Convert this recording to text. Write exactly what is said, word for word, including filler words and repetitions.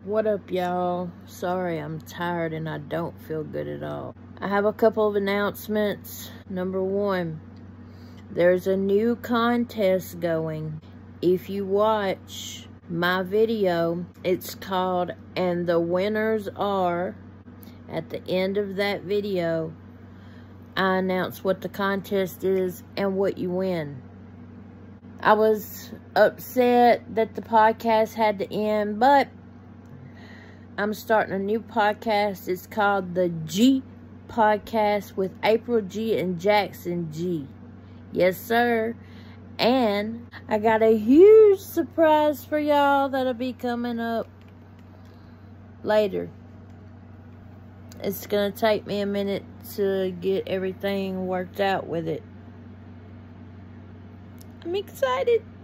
What up, y'all? Sorry, I'm tired and I don't feel good at all. I have a couple of announcements. Number one, there's a new contest going. If you watch my video, it's called "And the Winners Are." At the end of that video, I announce what the contest is and what you win. I was upset that the podcast had to end, but I'm starting a new podcast. It's called the G Podcast with April G and Jackson G. Yes, sir. And I got a huge surprise for y'all that'll be coming up later. It's going to take me a minute to get everything worked out with it. I'm excited.